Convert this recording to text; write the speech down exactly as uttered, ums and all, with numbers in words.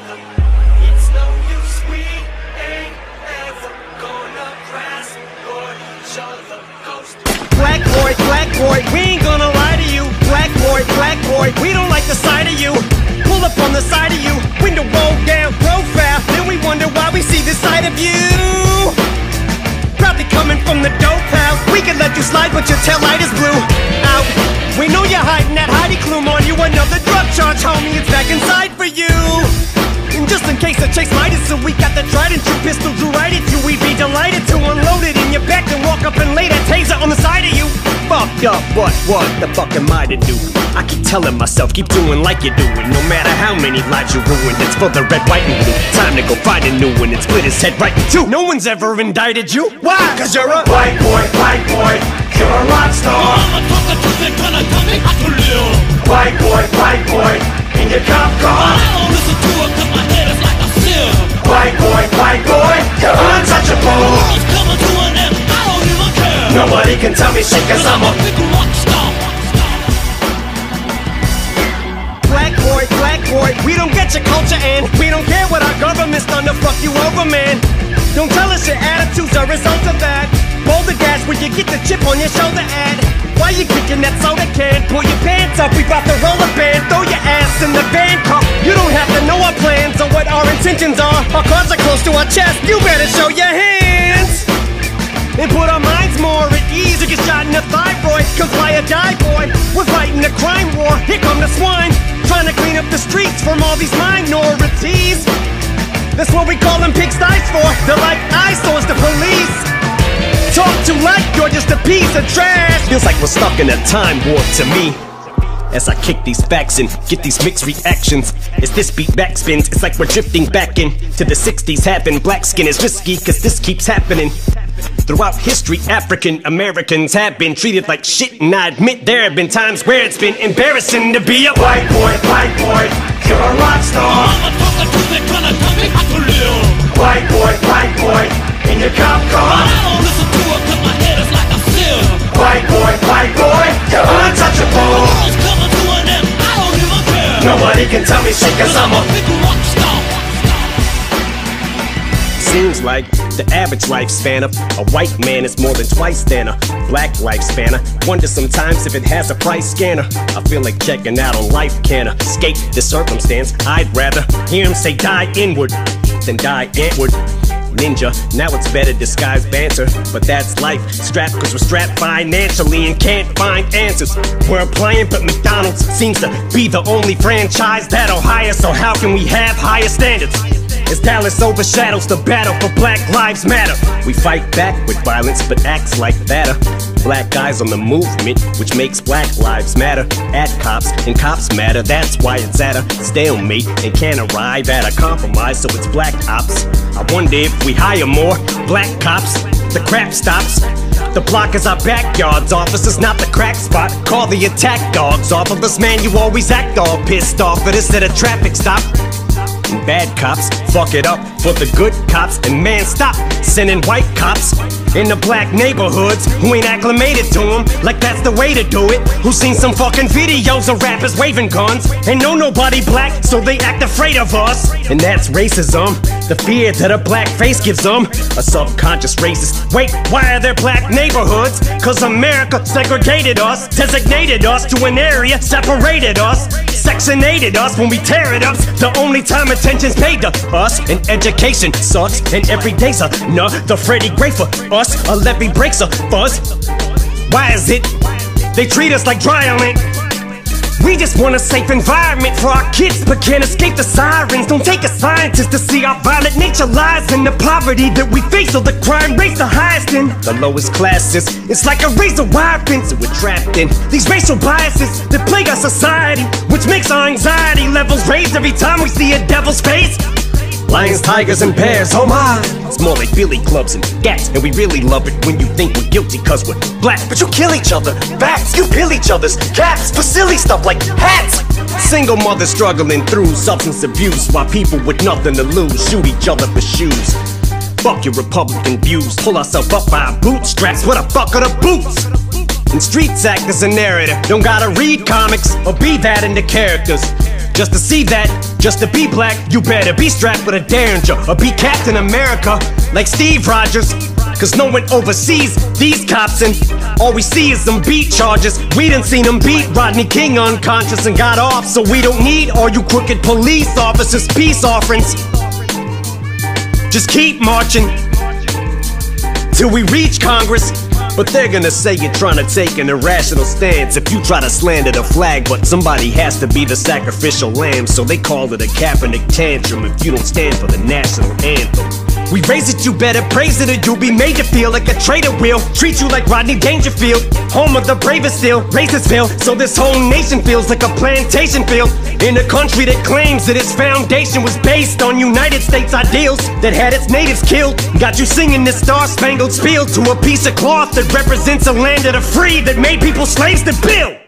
It's no use, we ain't ever gonna grasp or show the coast. Black boy, black boy, we ain't gonna lie to you. Black boy, black boy, we don't like the sight of you. Pull up on the side of you, window roll down profile, then we wonder why we see this side of you. Probably coming from the dope house. We can let you slide, but your tail light is blue. Out. We know you're hiding that hidey clue on you. Another drug charge, homie, it's back inside for you. And just in case the chase might us, so we got the trident, two pistols to right at you. We'd be delighted to unload it in your back and walk up and lay that taser on the side of you. Fucked up, what, what the fuck am I to do? I keep telling myself, keep doing like you're doing. No matter how many lives you ruined, it's for the red, white, and blue. Time to go find a new one and split his head right in two. No one's ever indicted you. Why? Cause you're a White boy, white boy, you're a rock star. White boy, white boy, in your cop car. White boy, white boy, you're untouchable. Nobody can tell me shit cause I'm a black boy, black boy, we don't get your culture and we don't care what our government's done to fuck you over, man. Don't tell us your attitude's a result of that. Boulder dash when you get the chip on your shoulder ad. Why you kicking that soda can? Pull your pants up, we bout to roll a band. Throw your ass in the van car. You don't have to know our plans or what our intentions are. Our cards are close to our chest, you better show your hands and put our minds more at ease. You get shot in the thyroid, comply or die, boy. We're fighting the crime war, here come the swine, trying to clean up the streets from all these minorities. That's what we call them pigsties for. They're like eyesores to police. Talk to like you're just a piece of trash. Feels like we're stuck in a time warp to me, as I kick these facts and get these mixed reactions. As this beat backspins, it's like we're drifting back in to the sixties. Having black skin is risky, cause this keeps happening. Throughout history, African Americans have been treated like shit, and I admit there have been times where it's been embarrassing to be a white boy, white boy, you're a rock star. White boy, white boy, in your cop car. White boy, white boy, you're untouchable. Nobody can tell me shit cause I'm a Seems like the average lifespan of a white man is more than twice than a black lifespan. I wonder sometimes if it has a price scanner. I feel like checking out on life, can I escape the circumstance? I'd rather hear him say die inward than die antward. Ninja, now it's better disguised banter, but that's life. Strapped cause we're strapped financially and can't find answers. We're applying, but McDonald's seems to be the only franchise that'll hire. So how can we have higher standards as Dallas overshadows the battle for Black Lives Matter? We fight back with violence, but acts like that are black guys on the movement, which makes Black Lives Matter. At cops and cops matter, that's why it's at a stalemate and can't arrive at a compromise, so it's black ops. I wonder if we hire more black cops, the crap stops. The block is our backyards, officers, not the crack spot. Call the attack dogs off of us, man, you always act all pissed off at us at a traffic stop. And bad cops fuck it up for the good cops. And man, stop sending white cops in the black neighborhoods who ain't acclimated to them like that's the way to do it. Who seen some fucking videos of rappers waving guns and know nobody black, so they act afraid of us. And that's racism, the fear that a black face gives them. A subconscious racist. Wait, why are there black neighborhoods? Cause America segregated us, designated us to an area, separated us, sectionated us. When we tear it up, the only time attention's paid to us. And education sucks, and every day's another Freddie Gray for us. A levee breaks a fuzz. Why is it they treat us like dry island? We just want a safe environment for our kids, but can't escape the sirens. Don't take a scientist to see our violent nature lies in the poverty that we face, so the crime rates the highest in the lowest classes. It's like a razor wire fence that we're trapped in these racial biases that plague our society, which makes our anxiety levels raise every time we see a devil's face. Lions, tigers, and bears, oh my. It's more like billy clubs and gats, and we really love it when you think we're guilty cause we're black. But you kill each other, facts, you peel each other's caps for silly stuff like hats. Single mothers struggling through substance abuse, while people with nothing to lose shoot each other for shoes. Fuck your Republican views, pull ourselves up by our bootstraps. What the fuck are the boots? And streets act as a narrator. Don't gotta read comics or be that into characters just to see that Just to be black, you better be strapped with a Derringer or be Captain America like Steve Rogers. Cause no one oversees these cops and all we see is them beat charges. We done seen them beat Rodney King unconscious and got off. So we don't need all you crooked police officers' peace offerings. Just keep marching till we reach Congress. But they're gonna say you're trying to take an irrational stance if you try to slander the flag. But somebody has to be the sacrificial lamb, so they call it a Kaepernick tantrum if you don't stand for the national anthem. We raise it, you better praise it, or you'll be made to feel like a traitor will. Treat you like Rodney Dangerfield, home of the bravest still, Racersville. So this whole nation feels like a plantation field in a country that claims that its foundation was based on United States ideals that had its natives killed. Got you singing this star-spangled spiel to a piece of cloth that represents a land of the free that made people slaves to build.